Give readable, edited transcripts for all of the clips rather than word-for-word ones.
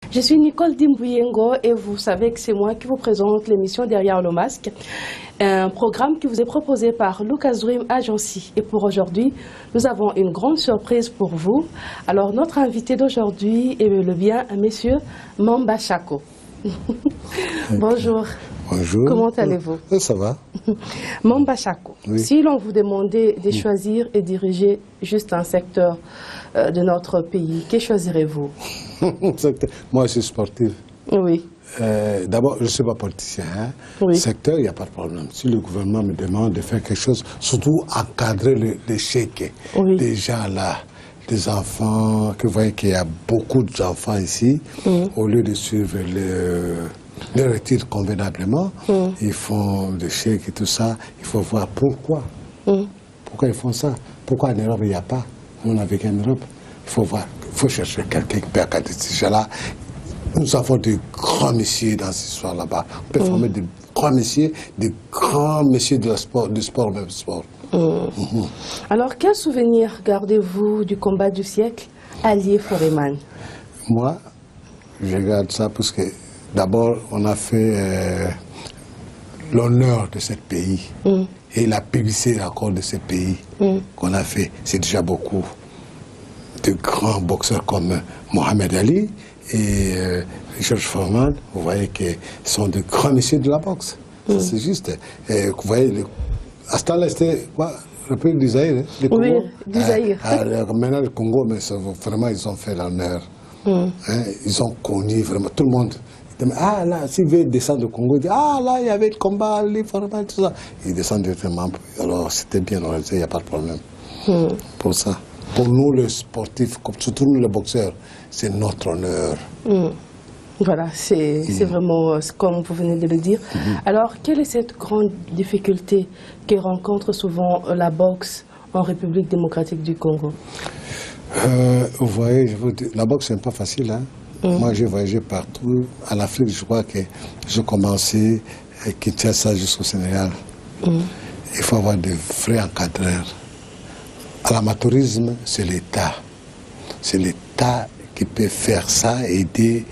Je suis Nicole Dimbuyengo et vous savez que c'est moi qui vous présente l'émission Derrière le masque, un programme qui vous est proposé par Lucas Dream Agency. Et pour aujourd'hui, nous avons une grande surprise pour vous. Alors notre invité d'aujourd'hui est le bien monsieur Mamba Chako. Bonjour. Bonjour. Comment allez-vous? Ça va. Mamba Chako, oui. Si l'on vous demandait de choisir et diriger juste un secteur de notre pays, que choisirez-vous? Moi, je suis sportif. Oui. D'abord, je ne suis pas politicien. Hein. Oui. Secteur, il n'y a pas de problème. Si le gouvernement me demande de faire quelque chose, surtout encadrer les chèques, Oui. des gens là, des enfants, que vous voyez qu'il y a beaucoup d'enfants ici, au lieu de suivre le retire convenablement, ils font des chèques et tout ça. Il faut voir pourquoi. Pourquoi ils font ça? Pourquoi en Europe il n'y a pas? Nous, on n'a vécu en Europe. Il faut voir, il faut chercher quelqu'un qui peut accompagner ces gens-là. Nous avons de grands messieurs dans cette histoire là-bas. On peut former de grands messieurs de sport, du sport, même sport. Alors, quel souvenir gardez-vous du combat du siècle, Allié Foreman? Moi, je garde ça parce que d'abord, on a fait l'honneur de ce pays et la publicité encore de ce pays qu'on a fait. C'est déjà beaucoup. De grands boxeurs comme Mohamed Ali et George Foreman, vous voyez qu'ils sont de grands messieurs de la boxe. C'est juste. Et vous voyez, à ce temps-là, c'était le pays du Zaïre. Le Congo. Oui, du Zaïre. Maintenant, le Congo, mais vraiment, ils ont fait l'honneur. Ils ont connu vraiment tout le monde. Ah là, s'il veut descendre au Congo, il dit ah là, il y avait le combat, les Foreman, tout ça. Ils descendent directement. Alors, c'était bien organisé, il n'y a pas de problème. Pour ça. Pour nous, les sportifs, surtout nous, les boxeurs, c'est notre honneur. Voilà, c'est vraiment comme vous venez de le dire. Alors, quelle est cette grande difficulté que rencontre souvent la boxe en République démocratique du Congo? Vous voyez, je vous dis, la boxe, c'est pas facile. Hein? Moi, j'ai voyagé partout. En Afrique, je crois que j'ai commencé à Kinshasa jusqu'au Sénégal. Il faut avoir de vrais encadreurs. À l'amateurisme, c'est l'État. C'est l'État qui peut faire ça, aider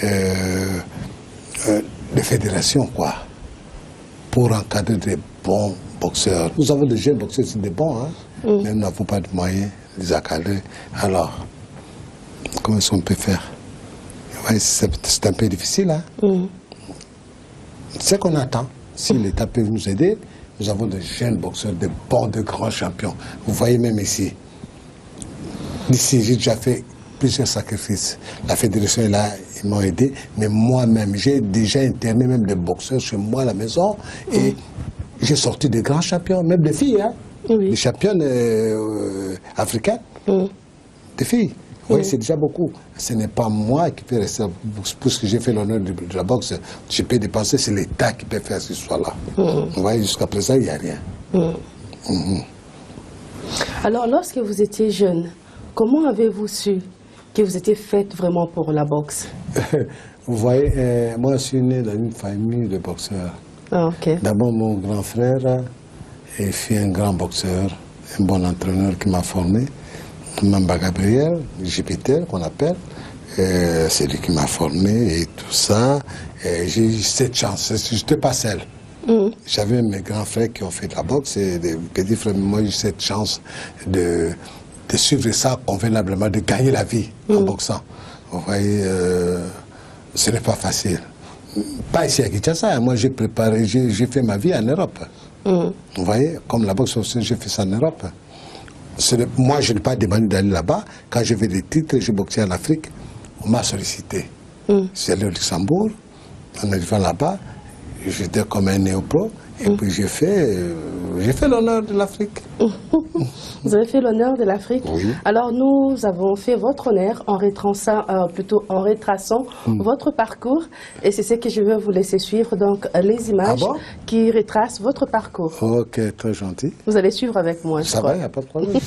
les fédérations, quoi, pour encadrer des bons boxeurs. Nous avons des jeunes boxeurs, c'est des bons, hein, mais nous n'avons pas de moyens de les encadrer. Alors, comment est-ce qu'on peut faire? Ouais, c'est un peu difficile, hein. Ce qu'on attend, si l'État peut nous aider, nous avons de jeunes boxeurs, de bons, de grands champions. Vous voyez même ici. Ici, j'ai déjà fait plusieurs sacrifices. La fédération est là, ils m'ont aidé. Mais moi-même, j'ai déjà interné même des boxeurs chez moi à la maison. Et j'ai sorti de grands champions, même des filles. Hein, des championnes africaines. Des filles. Oui, c'est déjà beaucoup. Ce n'est pas moi qui peux rester, puisque j'ai fait l'honneur de la boxe, je peux dépenser, c'est l'État qui peut faire ce soit-là. Vous voyez, jusqu'à présent, il n'y a rien. Alors, lorsque vous étiez jeune, comment avez-vous su que vous étiez faite vraiment pour la boxe? Vous voyez, moi, je suis né dans une famille de boxeurs. Ah, ok. D'abord, mon grand frère est un grand boxeur, un bon entraîneur qui m'a formé. Mamba Gabriel, Jupiter qu'on appelle, c'est lui qui m'a formé et tout ça. J'ai eu cette chance, je n'étais pas seul. J'avais mes grands frères qui ont fait de la boxe et des petits frères, mais moi j'ai eu cette chance de suivre ça convenablement, de gagner la vie en boxant. Vous voyez, ce n'est pas facile. Pas ici à Kinshasa, moi j'ai préparé, j'ai fait ma vie en Europe. Vous voyez, comme la boxe aussi, j'ai fait ça en Europe. Moi, je n'ai pas demandé d'aller là-bas. Quand j'ai fait des titres, j'ai boxé en Afrique, on m'a sollicité. J'ai allé au Luxembourg, en arrivant là-bas, j'étais comme un néo-pro, et puis j'ai fait l'honneur de l'Afrique. Vous avez fait l'honneur de l'Afrique? Oui. Alors, nous avons fait votre honneur en retraçant, votre parcours, et c'est ce que je vais vous laisser suivre, donc les images qui retracent votre parcours. Ok, très gentil. Vous allez suivre avec moi, je Ça crois. va, il n'y a pas de problème.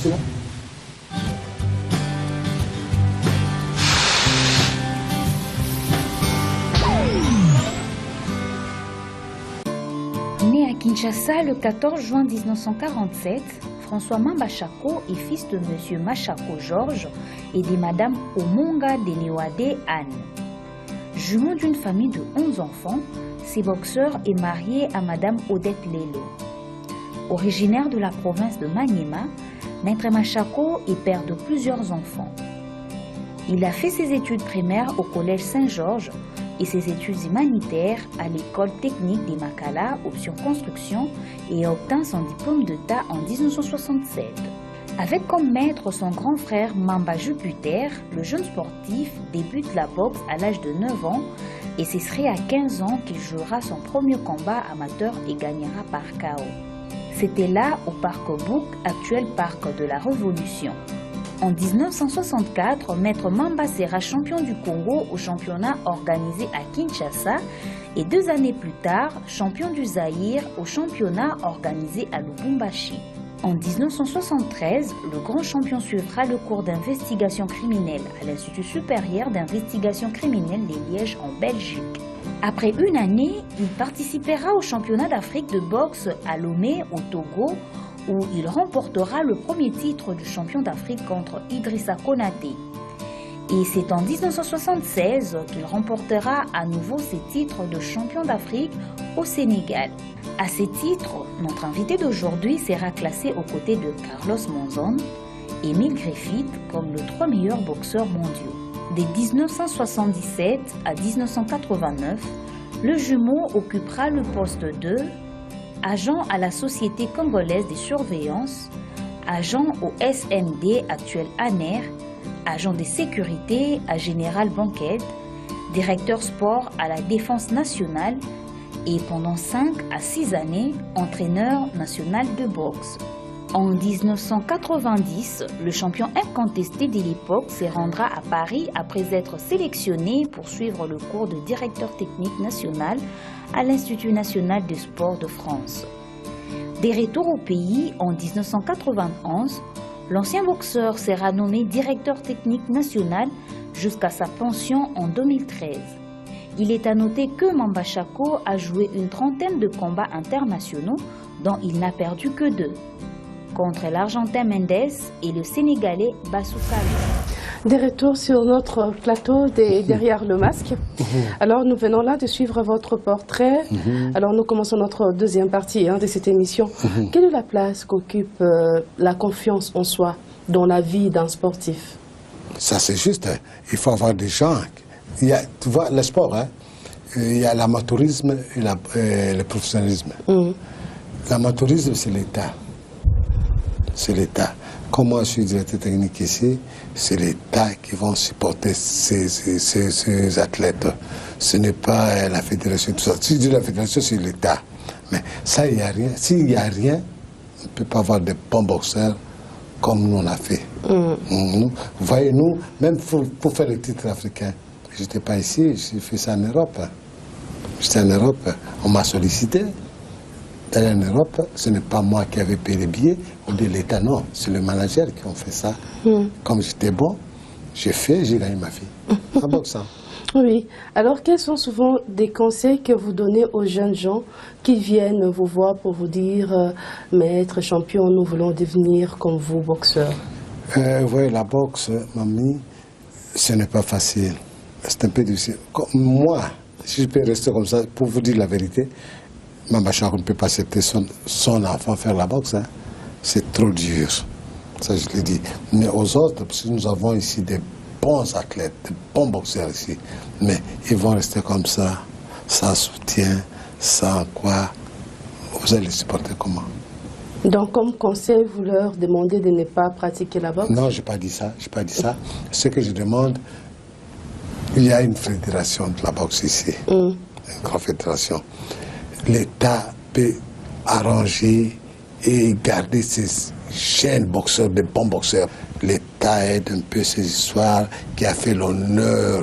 Né à Kinshasa le 14 juin 1947, François Mamba Chako est fils de M. Machako Georges et de Mme Omonga Denewade Anne. Jumeau d'une famille de 11 enfants, ce boxeur est marié à Madame Odette Lelo. Originaire de la province de Maniema, Maître Machako est père de plusieurs enfants. Il a fait ses études primaires au collège Saint-Georges et ses études humanitaires à l'école technique des Makala, option construction, et obtint son diplôme d'État en 1967. Avec comme maître son grand frère Mamba Jupiter, le jeune sportif débute la boxe à l'âge de 9 ans et ce serait à 15 ans qu'il jouera son premier combat amateur et gagnera par KO. C'était là au Parc Bouk, actuel Parc de la Révolution. En 1964, Maître Mamba sera champion du Congo au championnat organisé à Kinshasa et 2 années plus tard, champion du Zaïre au championnat organisé à Lubumbashi. En 1973, le grand champion suivra le cours d'investigation criminelle à l'Institut supérieur d'investigation criminelle de Liège en Belgique. Après une année, il participera au championnat d'Afrique de boxe à Lomé au Togo où il remportera le premier titre du champion d'Afrique contre Idrissa Konaté. Et c'est en 1976 qu'il remportera à nouveau ses titres de champion d'Afrique au Sénégal. À ces titres, notre invité d'aujourd'hui sera classé aux côtés de Carlos Monzon et Emile Griffith comme les 3 meilleurs boxeurs mondiaux. De 1977 à 1989, le jumeau occupera le poste de agent à la Société congolaise des surveillances, agent au SND actuel ANER, agent de sécurité à Général Banquet, directeur sport à la Défense nationale et pendant 5 à 6 années, entraîneur national de boxe. En 1990, le champion incontesté de l'époque se rendra à Paris après être sélectionné pour suivre le cours de directeur technique national à l'Institut national du sport de France. Des retours au pays en 1991, l'ancien boxeur sera nommé directeur technique national jusqu'à sa pension en 2013. Il est à noter que Mamba Chako a joué une trentaine de combats internationaux dont il n'a perdu que 2. Contre l'Argentin Mendes et le Sénégalais Bassoukali. Des retours sur notre plateau derrière le masque. Alors nous venons là de suivre votre portrait. Alors nous commençons notre deuxième partie de cette émission. Quelle est la place qu'occupe la confiance en soi dans la vie d'un sportif? Ça c'est juste, il faut avoir des gens. Tu vois, le sport, il y a l'amateurisme et le professionnalisme. L'amateurisme c'est l'État. C'est l'État. Comme moi je suis directeur technique ici, c'est l'État qui va supporter ces athlètes. Ce n'est pas la fédération, tout ça. Si je dis la fédération, c'est l'État. Mais ça, il n'y a rien. S'il n'y a rien, on ne peut pas avoir de bons boxeurs comme nous on a fait. Vous voyez, nous, même pour faire le titre africain, je n'étais pas ici, j'ai fait ça en Europe. J'étais en Europe, on m'a sollicité. D'aller en Europe, ce n'est pas moi qui avais payé les billets, ou de l'État, non. C'est le manager qui a fait ça. Comme j'étais bon, j'ai gagné ma vie. En boxant. Oui. Alors, quels sont souvent des conseils que vous donnez aux jeunes gens qui viennent vous voir pour vous dire « Maître, champion, nous voulons devenir comme vous, boxeur ». Vous voyez, la boxe, mamie, ce n'est pas facile. C'est un peu difficile. Moi, si je peux rester comme ça, pour vous dire la vérité, Mamba Chako ne peut pas accepter son enfant faire la boxe. C'est trop dur. Ça, je le dis. Mais aux autres, parce que nous avons ici des bons athlètes, des bons boxeurs ici. Mais ils vont rester comme ça, sans soutien, sans quoi. Vous allez les supporter comment? Donc, comme conseil, vous leur demandez de ne pas pratiquer la boxe? Non, je n'ai pas dit ça. Pas dit ça. Ce que je demande, il y a une fédération de la boxe ici. Une grande fédération. L'État peut arranger et garder ces jeunes boxeurs, des bons boxeurs. L'État aide un peu ces histoires qui a fait l'honneur.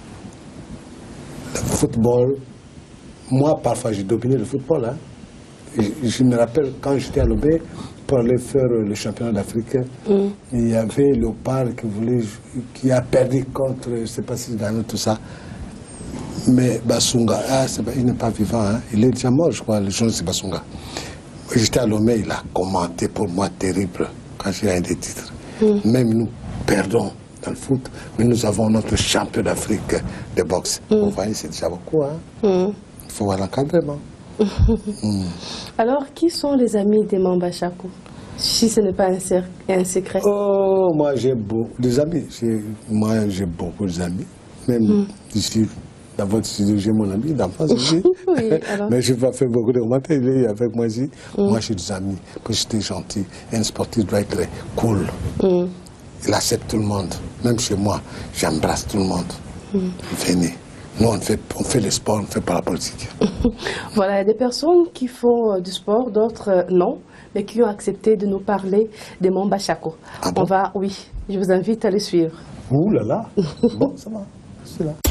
Le football, moi parfois j'ai dominé le football. Je me rappelle quand j'étais à Lomé pour aller faire le championnat d'Afrique, il y avait Léopard qui a perdu contre, je ne sais pas si dans tout ça. Mais Bassunga, il n'est pas vivant, il est déjà mort, je crois, le jeune c'est Bassunga. J'étais à Lomé, il a commenté pour moi terrible quand j'ai gagné des titres. Même nous perdons dans le foot, mais nous avons notre champion d'Afrique de boxe. Vous voyez, c'est déjà beaucoup. Hein? Il faut voir l'encadrement. Alors, qui sont les amis des Mamba Chako, si ce n'est pas un secret? Oh, moi j'ai beaucoup d'amis. Moi j'ai beaucoup d'amis. Même ici, dans votre studio, j'ai mon ami d'enfance ici. Oui, mais je n'ai pas fait beaucoup de commentaires. Il est avec moi ici. Moi j'ai des amis. Parce que j'étais gentil. Un sportif doit être cool. Il accepte tout le monde. Même chez moi, j'embrasse tout le monde. Venez. Nous, on fait le sport, on ne fait pas la politique. Voilà, il y a des personnes qui font du sport, d'autres non, mais qui ont accepté de nous parler des Mamba Chako. Ah bon? Oui, je vous invite à les suivre. Ouh là là. Bon, ça va. C'est là.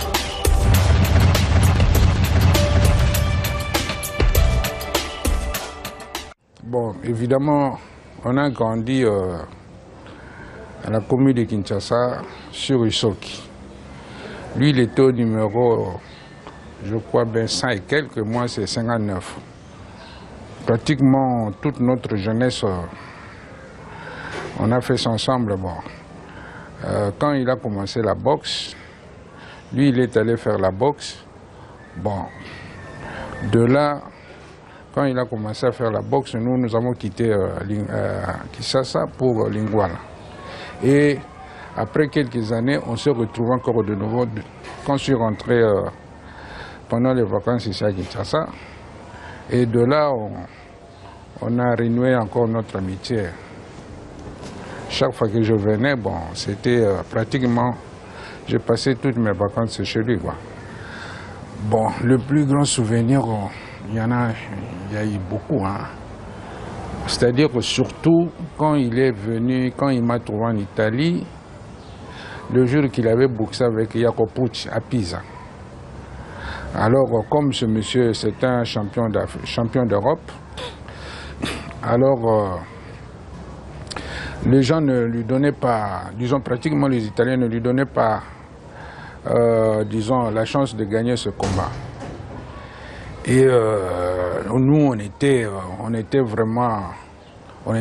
Bon, évidemment, on a grandi à la commune de Kinshasa, sur Usoki. Lui, il était au numéro, je crois, 100 et quelques, moi c'est 59. Pratiquement toute notre jeunesse, on a fait ça ensemble. Bon. Quand il a commencé la boxe, lui, il est allé faire la boxe. Bon, de là, quand il a commencé à faire la boxe, nous avons quitté Kinshasa pour Lingouala. Et après quelques années, on s'est retrouvés encore de nouveau. Quand je suis rentré pendant les vacances ici à Kinshasa, et de là, on a renoué encore notre amitié. Chaque fois que je venais, bon, c'était pratiquement, j'ai passé toutes mes vacances chez lui, quoi. Bon, le plus grand souvenir, il y a eu beaucoup, hein. C'est-à-dire que surtout quand il est venu, quand il m'a trouvé en Italie, le jour qu'il avait boxé avec Jacob Pucci à Pisa. Alors, comme ce monsieur, c'est un champion d'Europe, alors les gens ne lui donnaient pas, disons pratiquement les Italiens ne lui donnaient pas, disons, la chance de gagner ce combat. Et nous, on était vraiment, on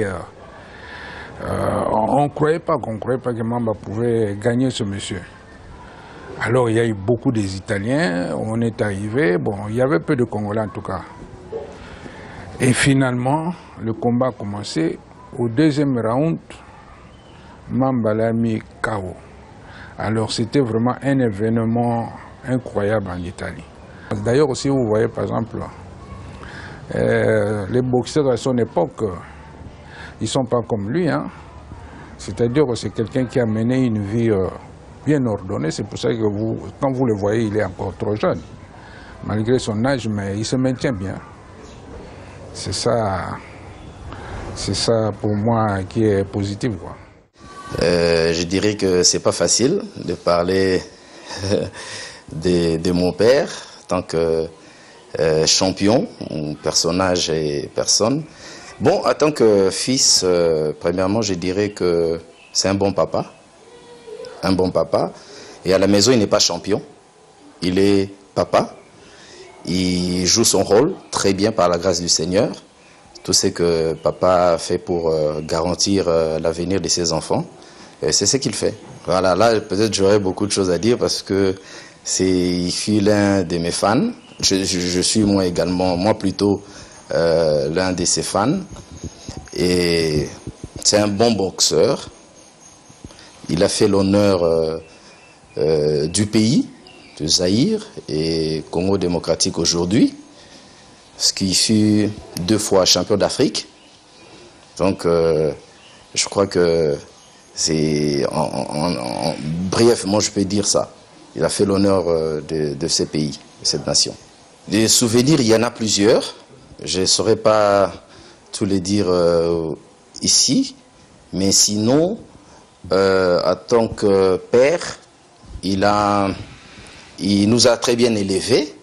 ne croyait pas que Mamba pouvait gagner ce monsieur. Alors il y a eu beaucoup des Italiens, on est arrivé, bon, il y avait peu de Congolais en tout cas. Et finalement, le combat a commencé. Au deuxième round, Mamba l'a mis KO. Alors c'était vraiment un événement incroyable en Italie. D'ailleurs aussi, vous voyez par exemple, les boxeurs à son époque, ils ne sont pas comme lui, hein. C'est-à-dire que c'est quelqu'un qui a mené une vie bien ordonnée. C'est pour ça que quand vous le voyez, il est encore trop jeune. Malgré son âge, mais il se maintient bien. C'est ça pour moi qui est positif, quoi. Je dirais que c'est pas facile de parler de mon père en tant que champion, personnage et personne. Bon, en tant que fils, premièrement, je dirais que c'est un bon papa. Un bon papa. Et à la maison, il n'est pas champion. Il est papa. Il joue son rôle très bien par la grâce du Seigneur. Tout ce que papa fait pour garantir l'avenir de ses enfants, c'est ce qu'il fait. Voilà, là, peut-être j'aurais beaucoup de choses à dire parce que il fut l'un de mes fans. Je suis moi également, moi plutôt, l'un de ses fans. Et c'est un bon boxeur. Il a fait l'honneur du pays, de Zaïre et Congo démocratique aujourd'hui, ce qui fut 2 fois champion d'Afrique. Donc, je crois que c'est, brièvement, je peux dire ça. Il a fait l'honneur de ce pays, de cette nation. Des souvenirs, il y en a plusieurs. Je ne saurais pas tous les dire ici, mais sinon, en tant que père, il nous a très bien élevés.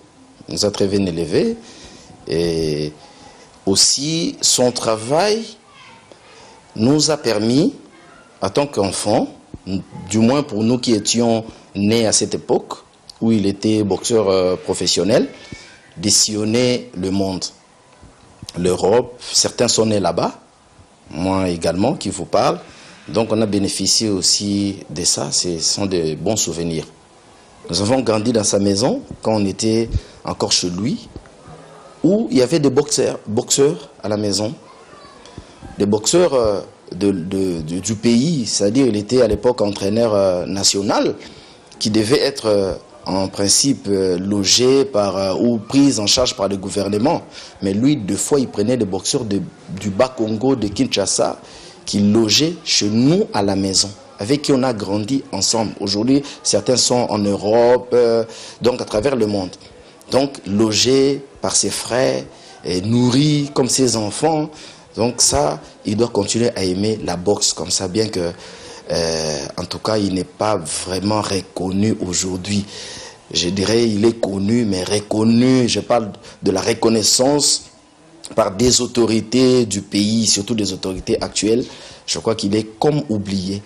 Et aussi, son travail nous a permis, en tant qu'enfants, du moins pour nous qui étions nés à cette époque, où il était boxeur professionnel, de sillonner le monde. L'Europe, certains sont nés là-bas, moi également qui vous parle, Donc on a bénéficié aussi de ça, ce sont de bons souvenirs. Nous avons grandi dans sa maison quand on était encore chez lui, où il y avait des boxeurs à la maison, des boxeurs du pays, c'est-à-dire il était à l'époque entraîneur national, qui devait être en principe logé ou pris en charge par le gouvernement. Mais lui, deux fois, il prenait des boxeurs du Bas-Congo, de Kinshasa, qui logeaient chez nous à la maison, avec qui on a grandi ensemble. Aujourd'hui, certains sont en Europe, donc à travers le monde. Donc, logés par ses frères, et nourris comme ses enfants. Donc ça, il doit continuer à aimer la boxe comme ça, bien que, en tout cas, il n'est pas vraiment reconnu aujourd'hui. Je dirais, il est connu, mais reconnu, je parle de la reconnaissance par des autorités du pays, surtout des autorités actuelles. Je crois qu'il est comme oublié.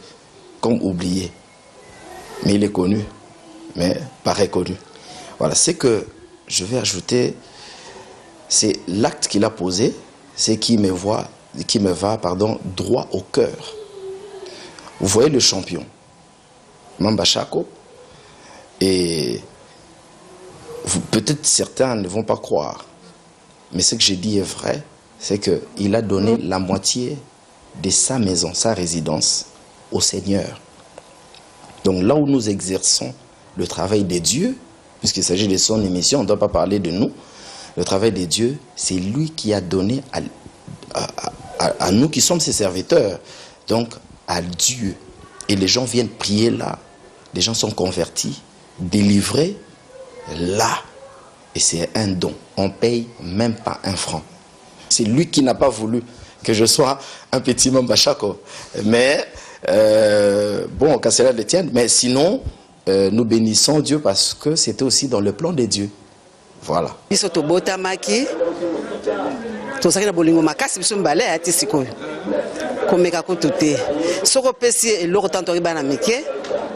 Mais il est connu, mais pas reconnu. Voilà, c'est que je vais ajouter, c'est l'acte qu'il a posé, c'est qui me va, droit au cœur. Vous voyez le champion, Mamba Chako, et peut-être certains ne vont pas croire, mais ce que j'ai dit est vrai, c'est qu'il a donné la moitié de sa maison, sa résidence, au Seigneur. Donc là où nous exerçons le travail de Dieu, puisqu'il s'agit de son émission, on ne doit pas parler de nous, le travail de Dieu, c'est lui qui a donné à nous qui sommes ses serviteurs, donc à Dieu. Et les gens viennent prier là, les gens sont convertis, délivrés là. Et c'est un don, on ne paye même pas un franc. C'est lui qui n'a pas voulu que je sois un petit Mamba Chako. Mais, bon, qu'à cela le tienne, mais sinon, nous bénissons Dieu parce que c'était aussi dans le plan de Dieu. Voilà. Biso tobota maki tozaki na bolingo makasi biso mbale ati sikoyo komeka kututé soko pesi eloko tanto bana mike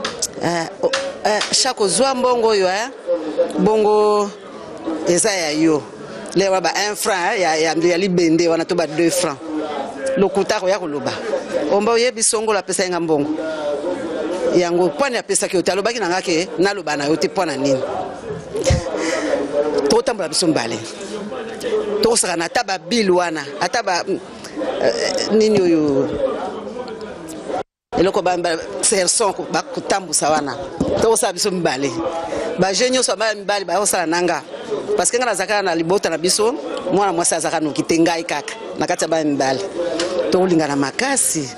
Chako zwa mbongo yo bongo eza ya yo lewa ba 1 franc ya libende wana to ba 2 francs lokuta ko ya koloba omba yebi songo la pesa nga mbongo yango pwana ya pesa ki otalobaki na ngake naloba na yo te pwana nini totambola biso mbale tosaka na taba bill wana ataba nini oyo eloko ba serson ba kutambusa wana tosaka biso mbale ba jenyo so ba mbale ba osala nanga parce que ngana zakana na libota na biso mwana mwasi azaka no kitengai kaka nakati ba mbale tolingana makasi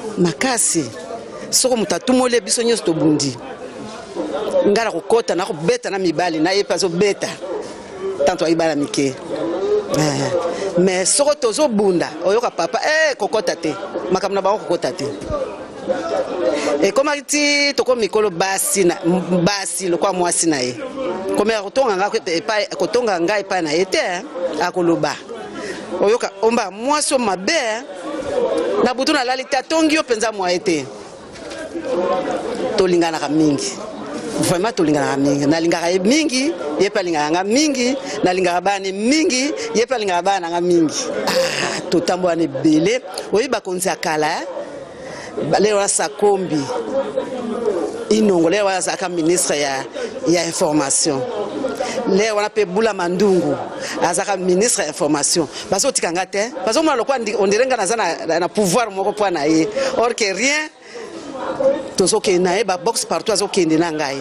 soko mutatumole biso nyoso tobundi ngara kokota na kobeta na mibali na ye pazo beta tanto ayibala mike mais soko tozo bunda oyoka papa kokota te makamna ba kokota te et comme ati toko mikolo basi lokwa mwasi na ye comme kotonga ngai pa na ete akoloba oyoka omba mwasi mabe na butu na lalita tongi yo penza mwa ete tolingana ka mingi vraiment tolingana mingi nalingaka mingi yepa lingaka mingi nalingaka bana mingi yepa lingaka bana mingi totambola ne belé oyiba konzi akala leo sa kombi inongo leo azaka ministre ya information leo wana pe bula mandungu azaka ministre ya information baso tikanga te baso mwana lokwa on dirait nga na pouvoir moko po na ye or que rien tozoke na ye ba box partout azokende na ngai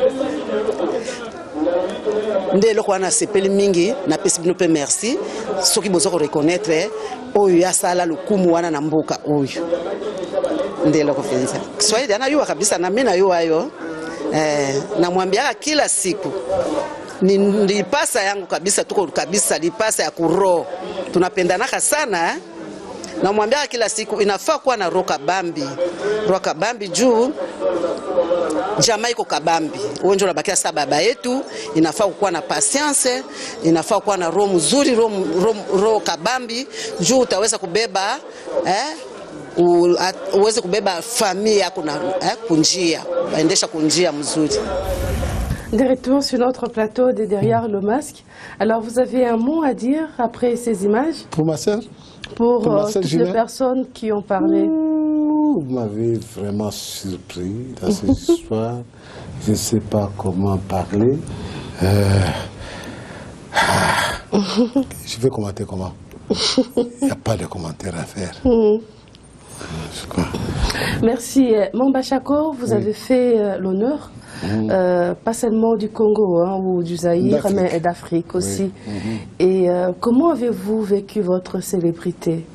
nde loko wana sepeli mingi na pesi bino pe merci soki bozo ko reconnaître oyo ya sala lukumu wana na mboka oyo nde loko fenza swahili ana yuwa kabisa na mimi na yuwa ayo na mwambiaka kila siku ni lipasa yangu kabisa tuko kabisa lipasa ya kuro tunapendanaka sana na mwambia kila siku inafaa kuwa na roka bambi juu jamaa iko kabambi onjo la bakia baba yetu inafaa kuwa na patience inafaa kuwa na roho mzuri roho kabambi juu utaweza kubeba uweze kubeba familia yako na kunjia baendesha kunjia mzuri. De retour sur notre plateau de Derrière le masque. Alors vous avez un mot à dire après ces images? Pour ma sœur? Pour toutes les personnes qui ont parlé. Vous m'avez vraiment surpris dans cette histoire. Je ne sais pas comment parler. Je vais commenter comment? Il n'y a pas de commentaire à faire. Merci. Mamba Chako, vous avez fait l'honneur, pas seulement du Congo ou du Zaïre, mais d'Afrique aussi. Et comment avez-vous vécu votre célébrité?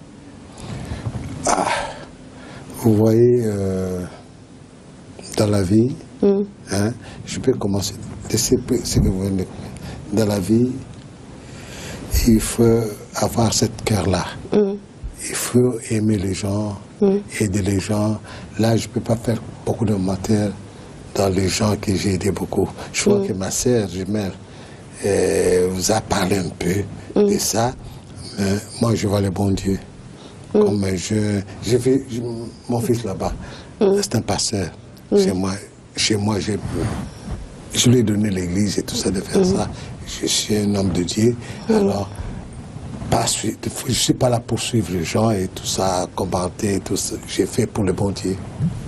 Vous voyez, dans la vie, je peux commencer de ce que vous venez de dire. Dans la vie, il faut avoir cette cœur-là. Il faut aimer les gens, aider les gens. Là, je ne peux pas faire beaucoup de commentaires dans les gens que j'ai aidés beaucoup. Je crois que ma sœur jumelle vous a parlé un peu de ça. Mais moi, je vois le bon Dieu. Comme mon fils là-bas, c'est un pasteur. Chez moi, je lui ai donné l'église et tout ça de faire ça. Je suis un homme de Dieu. Alors, je ne suis pas là pour suivre les gens et tout ça, commenter, tout ça. J'ai fait pour le bon Dieu.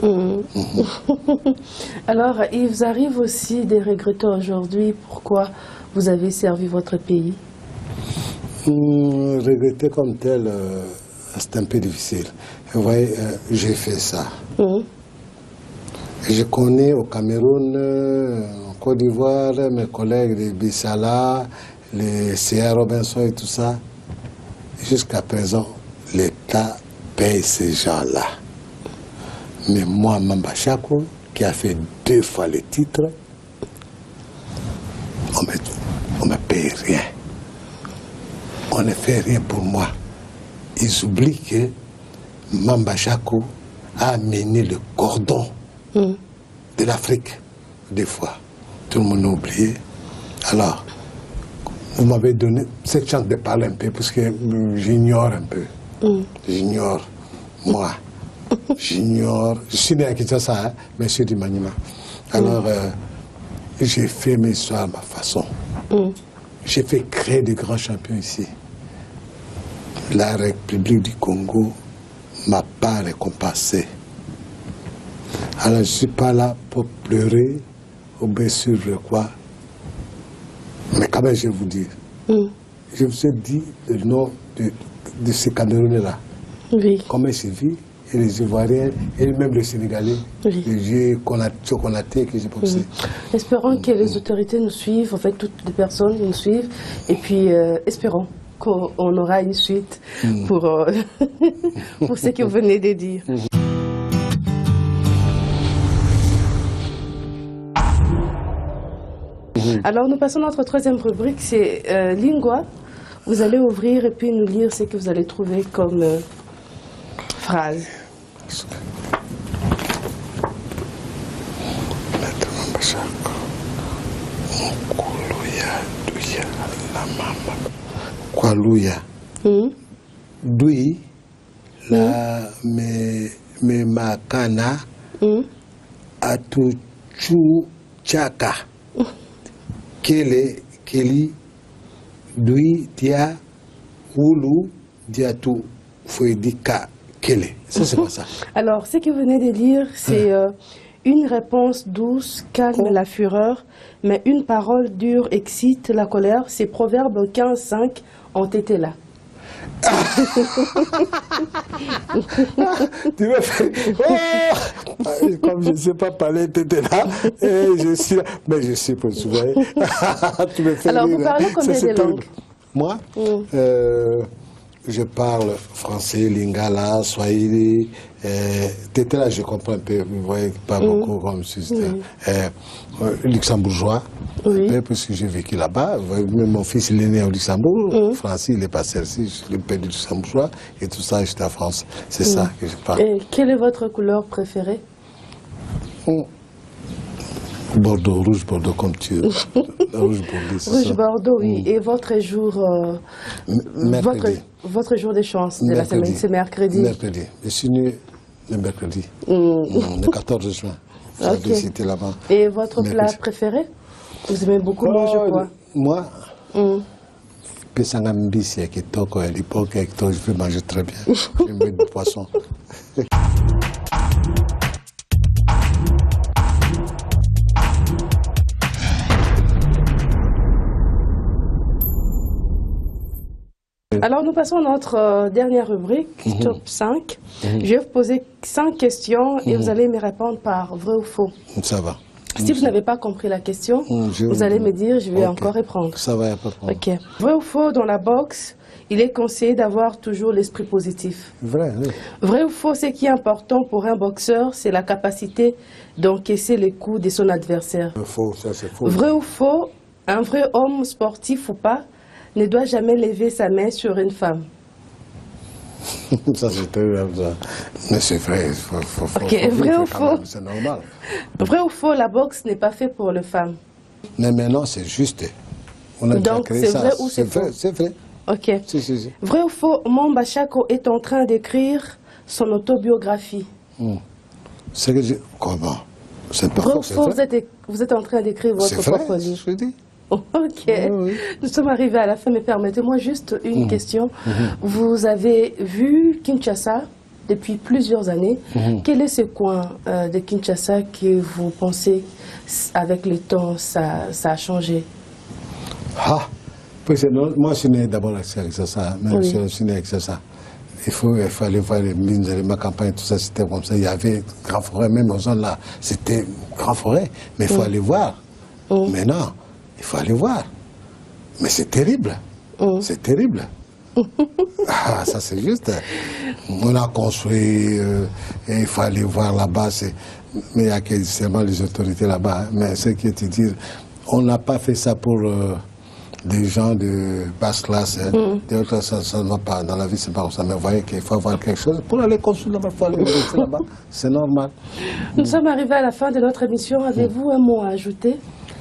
Alors, il vous arrive aussi de regretter aujourd'hui pourquoi vous avez servi votre pays? Regretter comme tel, c'est un peu difficile. Vous voyez, j'ai fait ça. Je connais au Cameroun, en Côte d'Ivoire, mes collègues de Bissala, les C.A. Robinson et tout ça. Jusqu'à présent, l'État paye ces gens-là. Mais moi, Mamba Chako, qui a fait 2 fois le titre, on ne me paye rien. On ne fait rien pour moi. Ils oublient que Mamba Chako a mené le cordon de l'Afrique, 2 fois. Tout le monde a oublié. Alors, vous m'avez donné cette chance de parler un peu, parce que j'ignore un peu. J'ignore, moi. J'ignore. Je suis né à Kinshasa, hein, mais je suis du Maniema. Alors, j'ai fait mes histoires à ma façon. J'ai fait créer de grands champions ici. La République du Congo m'a pas récompensé. Alors, je ne suis pas là pour pleurer ou bien sûr quoi. Mais quand même, je vais vous dire. Je vous ai dit le nom de ces Camerounais-là. Oui. Comment c'est vu, et les Ivoiriens, et même les Sénégalais. Oui. Les jeux Konaté que j'ai boxé. Espérons que les autorités nous suivent, en fait, toutes les personnes nous suivent. Et puis, espérons qu'on aura une suite pour, pour ce que vous venez de dire. Alors, nous passons à notre 3e rubrique, c'est Lingua. Vous allez ouvrir et puis nous lire ce que vous allez trouver comme phrase. Kwaluya. Dui la me makana atuchu chaka. Keli dui dia wulu dia tu foedika kele. Ça c'est quoi ça? Alors, ce que vous venez de lire, c'est une réponse douce calme la fureur, mais une parole dure excite la colère. Ces proverbes 15-5 ont été là. Tu me fais... Oh, comme je ne sais pas parler, tu étais là, et je suis là. Mais je suis pour souvent. Tu me fais alors, rire, vous parlez combien de langues? Moi, je parle français, lingala, swahili. T'étais là, je comprends un peu, vous voyez, pas beaucoup comme si luxembourgeois, puisque j'ai vécu là-bas. Mon fils, il est né au Luxembourg, français, il est passé ici, je l'ai perdu luxembourgeois, et tout ça, j'étais en France. C'est ça que je parle. Et quelle est votre couleur préférée? Bordeaux, rouge Bordeaux, comme tu veux. Rouge Bordeaux, rouge Bordeaux, oui. Et votre jour, votre jour de chance de la semaine, c'est mercredi? Mercredi. Je suis né le mercredi, le 14 juin. J'étais là-bas. Et votre plat préféré? Vous aimez beaucoup manger quoi? Moi, Pesangambisi, à l'époque, je peux manger très bien. J'aime du poisson. Alors nous passons à notre dernière rubrique, top 5. Je vais vous poser 5 questions et vous allez me répondre par vrai ou faux. Ça va. Si vous n'avez pas compris la question, vous allez me dire, je vais encore répondre. Ça va, il n'y a pas de problème. Ok. Vrai ou faux, dans la boxe, il est conseillé d'avoir toujours l'esprit positif. Vrai, oui. Vrai ou faux, ce qui est important pour un boxeur, c'est la capacité d'encaisser les coups de son adversaire. Faux, ça c'est faux. Vrai ou faux, un vrai homme sportif ou pas ne doit jamais lever sa main sur une femme. Ça c'est terrible. Mais c'est vrai. Vrai ou faux? C'est normal. Vrai ou faux, la boxe n'est pas faite pour les femmes. Mais maintenant c'est juste. On a Donc c'est vrai ou c'est faux? C'est vrai. Ok. Si. Vrai ou faux, Mamba Chako est en train d'écrire son autobiographie. C'est que comment? C'est pas Vrai ou faux, faux, vous êtes en train d'écrire votre propre livre. Je dis. Ok. Oui. Nous sommes arrivés à la fin, mais permettez-moi juste une question. Vous avez vu Kinshasa depuis plusieurs années. Quel est ce coin de Kinshasa que vous pensez, avec le temps, ça a changé? Moi, je suis né d'abord avec ça. Je suis né avec ça. Il faut aller voir les mines, ma campagne, tout ça, c'était comme ça. Il y avait grand forêt, même aux zones là, c'était grand forêt. Mais il faut aller voir. Maintenant, il faut aller voir. Mais c'est terrible. C'est terrible. Ça c'est juste. On a construit, et il faut aller voir là-bas. Mais il y a seulement les autorités là-bas. Mais ce qui est te dire, on n'a pas fait ça pour des gens de basse classe. Ça ne va pas. Dans la vie, c'est pas comme ça. Mais vous voyez qu'il faut avoir quelque chose. Pour aller construire là-bas, il faut aller là-bas. C'est normal. Nous sommes arrivés à la fin de notre émission. Avez-vous un mot à ajouter?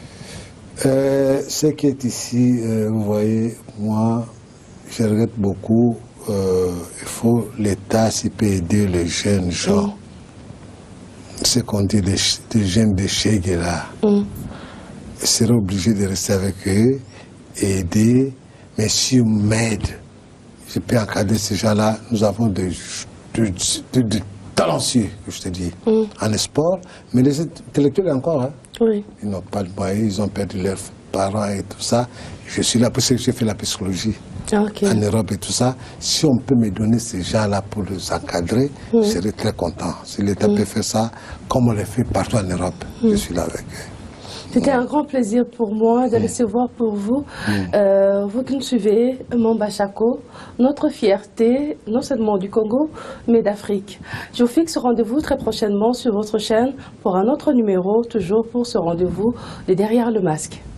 Ce qui est ici, vous voyez, moi, je regrette beaucoup. Il faut l'État s'y peut aider les jeunes gens. Ce qu'on dit des jeunes déchets là. Ils seraient obligés de rester avec eux, aider. Mais si on m'aide, je peux encadrer ces gens-là. Nous avons des talentueux, je te dis, en sport. Mais les intellectuels encore, hein. Oui. Ils n'ont pas de moyens, ils ont perdu leurs parents et tout ça. Je suis là parce que j'ai fait la psychologie en Europe et tout ça. Si on peut me donner ces gens-là pour les encadrer, je serais très content. Si l'État peut faire ça, comme on le fait partout en Europe, je suis là avec eux. C'était un grand plaisir pour moi de recevoir pour vous, vous qui nous suivez, Mamba Chako, notre fierté, non seulement du Congo, mais d'Afrique. Je vous fixe rendez-vous très prochainement sur votre chaîne pour un autre numéro, toujours pour ce rendez-vous de Derrière le masque.